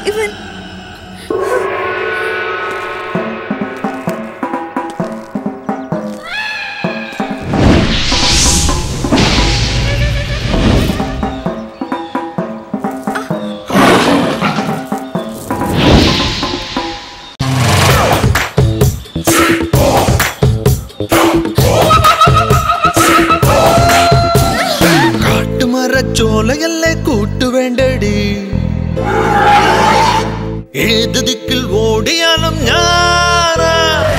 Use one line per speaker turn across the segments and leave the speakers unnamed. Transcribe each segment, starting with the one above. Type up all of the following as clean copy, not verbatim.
ഇവൻ
ചോലയല്ലേ കൂട്ടുവേണ്ടടി ഏത് ദിക്കിൽ ഓടിയാലും ഞാനാ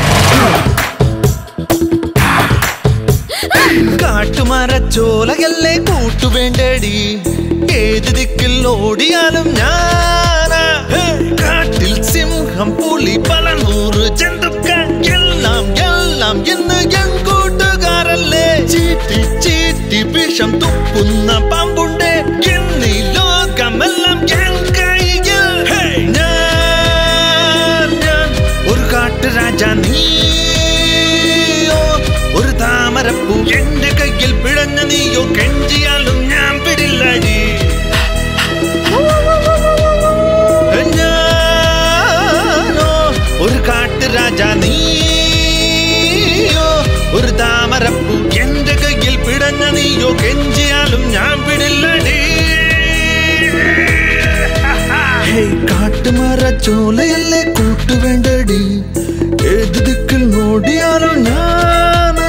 കാട്ടുമര ചോലയല്ലേ കൂട്ടുവേണ്ടടി ഏത് ദിക്കിൽ ഓടിയാലും ഞാനാ കാട്ടിൽ സിംഹം പുലി പല നൂറ് ജന്തുക്കൾ എല്ലാം എല്ലാം എന്ന് ഞാൻ കൂട്ടുകാരല്ലേ ചീറ്റി ചീറ്റി വിഷം തുപ്പുന്ന പാമ്പുണ്ട് എന്നീ ലോകമെല്ലാം ഞാൻ കൈകൾ ഞാൻ ഒരു കാട്ടുരാജ നീയോ ഒരു താമരപ്പൂ എന്റെ കയ്യിൽ പിഴഞ്ഞ നീയോ കെഞ്ചിയാലും ഞാൻ പിടില്ലടി ഞാനോ ഒരു കാട്ടുരാജ നീയോ ഒരു താമരപ്പൂ എന്റെ കയ്യിൽ പിടഞ്ഞ നീയോ കെഞ്ചിയാലും ഞാൻ പിടില്ലടി കാട്ടുമര ചോലയല്ലേ കൂട്ടുവേണ്ടടി ഏത് ദിക്കിൽ നോടിയാലും ഞാൻ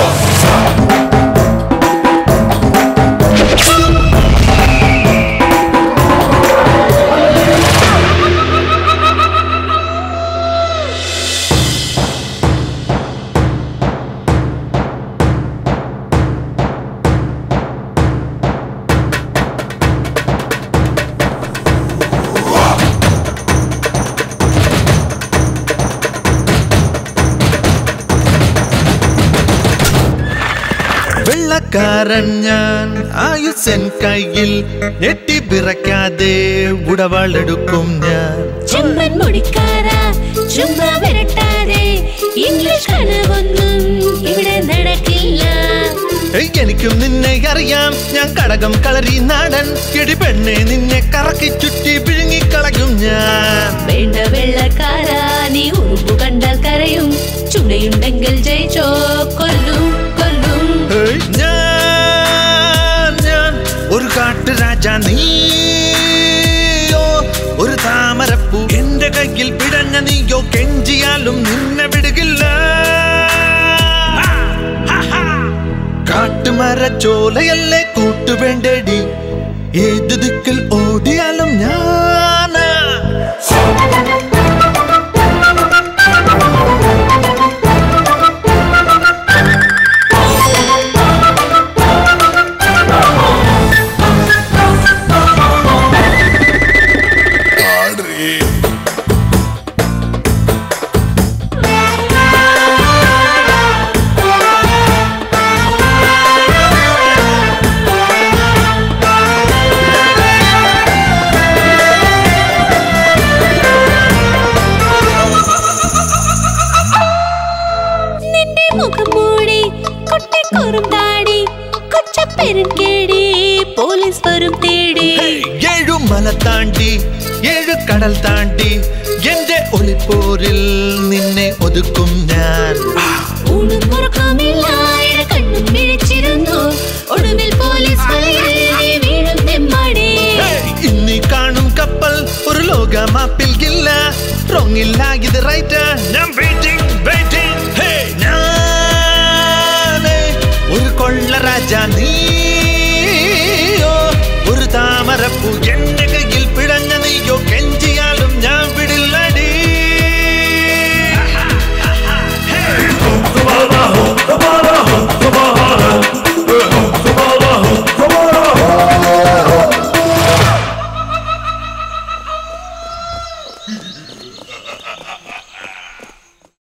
വെള്ളക്കാരൻ ഞാൻ ആയുസൻ കയ്യിൽ ഞെട്ടി പിറക്കാതെ ഉടവാളെടുക്കും ഞാൻ
ചെമ്മൻ മുടിക്കാരാ ചുമ്മാ വരട്ടാതെ ഇംഗ്ലീഷ് കനവൊന്നും ഇവിടെ നടക്കില്ല
എനിക്കും നിന്നെ അറിയാം ഞാൻ കടകം കളരി നാടൻ എടി പെണ്ണെ നിന്നെ കറക്കി ചുറ്റി പിഴുങ്ങിക്കളയും ഞാൻ
വേണ്ട വെള്ളക്കാരാ നീ ഉറുമ്പു കണ്ടാൽ കരയും ചുണയുണ്ടെങ്കിൽ ജയിച്ചോ കൊല്ലും കൊല്ലും
ഞാൻ ഒരു കാട്ടുരാജ നീയോ ഒരു താമരപ്പൂ എന്റെ കയ്യിൽ പിടഞ്ഞ നീയോ കെഞ്ചിയാലും നിന്നെ വിടുകില്ല കാട്ടുമര ചോലയല്ലേ കൂട്ടുവേണ്ടടി ഏത് ദിക്കിൽ ഓടിയാലും ഞാനാ താണ്ടി ഏഴു കടൽ താണ്ടി എന്റെ ഒളിപ്പോരിൽ നിന്നെ ഒതുക്കും ഞാൻ ഇന്നീ കാണും കപ്പൽ ഒരു ലോകമാപ്പിൽ ഇല്ല റോങ്ങില്ല ഇത് റൈറ്റ് ഞാൻ വെയിറ്റിംഗ് വെയിറ്റിംഗ് ഞാനേ ഒരു കൊള്ള രാജ നീയോ ഒരു താമരപ്പൂ